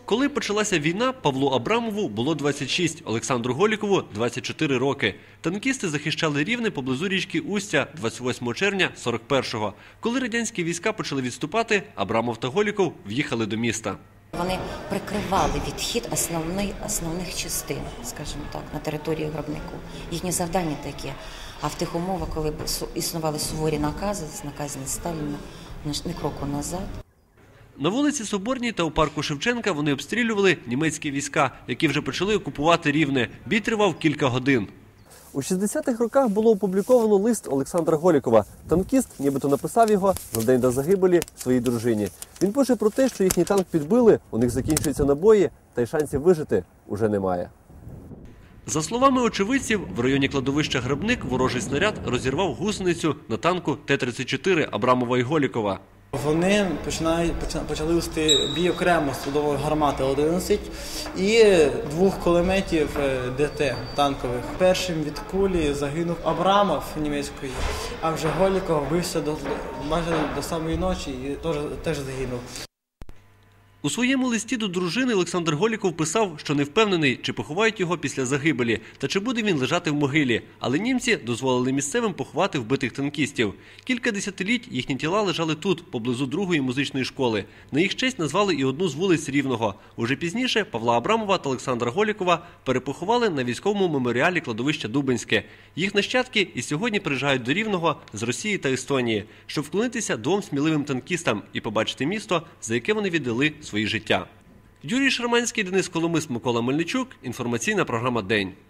Коли почалася війна, Павлу Абрамову було 26, Олександру Голікову – 24 роки. Танкісти захищали Рівне поблизу річки Устя 28 червня 41-го. Коли радянські війська почали відступати, Абрамов та Голіков в'їхали до міста. Вони прикривали відхід основних частин, скажімо так, на території Гробнику. Їхні завдання такі. А в тих умовах, коли існували суворі накази, накази Сталіна, ні кроку назад. На вулиці Соборній та у парку Шевченка вони обстрілювали німецькі війська, які вже почали окупувати Рівне. Бій тривав кілька годин. У 60-х роках було опубліковано лист Олександра Голікова. Танкіст нібито написав його за день до загибелі своїй дружині. Він пише про те, що їхній танк підбили, у них закінчуються набої, та й шансів вижити уже немає. За словами очевидців, в районі кладовища Гробник ворожий снаряд розірвав гусеницю на танку Т-34 Абрамова і Голікова. Вони почали вести бій окремо з судової гармати 11 і 2 кулеметів ДТ танкових. Першим від кулі загинув Абрамов німецької, а вже Голіков бився майже до самої ночі і теж загинув. У своєму листі до дружини Олександр Голіков писав, що не впевнений, чи поховають його після загибелі, та чи буде він лежати в могилі. Але німці дозволили місцевим поховати вбитих танкістів. Кілька десятиліть їхні тіла лежали тут, поблизу другої музичної школи. На їх честь назвали і одну з вулиць Рівного. Уже пізніше Павла Абрамова та Олександра Голікова перепоховали на військовому меморіалі кладовища Дубенське. Їх нащадки і сьогодні приїжджають до Рівного з Росії та Естонії, щоб вклонитися двом сміливим танкістам і побачити місто, за яке вони віддали свої життя. Юрій Шарманський, Денис Коломис, Микола Мельничук. Інформаційна програма «День».